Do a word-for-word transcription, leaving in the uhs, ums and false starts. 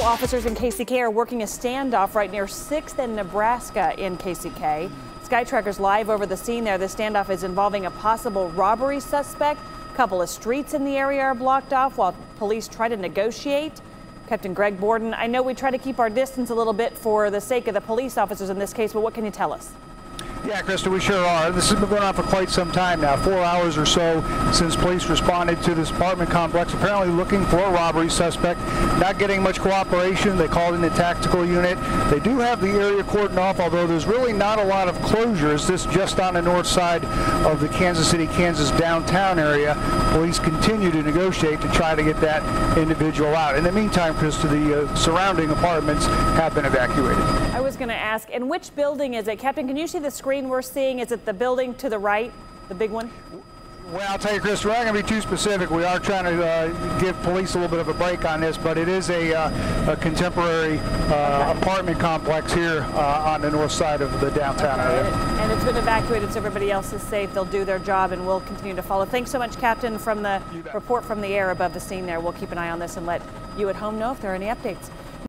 officers in K C K are working a standoff right near sixth and Nebraska in K C K. Sky Tracker's live over the scene there. The standoff is involving a possible robbery suspect. A couple of streets in the area are blocked off while police try to negotiate. Captain Greg Borden, I know we try to keep our distance a little bit for the sake of the police officers in this case, but what can you tell us? Yeah, Krista, we sure are. This has been going on for quite some time now, four hours or so since police responded to this apartment complex, apparently looking for a robbery suspect. Not getting much cooperation. They called in a tactical unit. They do have the area cordoned off, although there's really not a lot of closures. This just on the north side of the Kansas City, Kansas downtown area. Police continue to negotiate to try to get that individual out. In the meantime, Krista, the uh, surrounding apartments have been evacuated. I was going to ask, in which building is it? Captain, can you see the screen we're seeing? Is it the building to the right, the big one? Well, I'll tell you, Chris, we're not going to be too specific. We are trying to uh, give police a little bit of a break on this, but it is a, uh, a contemporary uh, okay. apartment complex here uh, on the north side of the downtown okay. area. And, it, and it's been evacuated, so everybody else is safe. They'll do their job, and we'll continue to follow. Thanks so much, Captain, from the report from the air above the scene there. We'll keep an eye on this and let you at home know if there are any updates.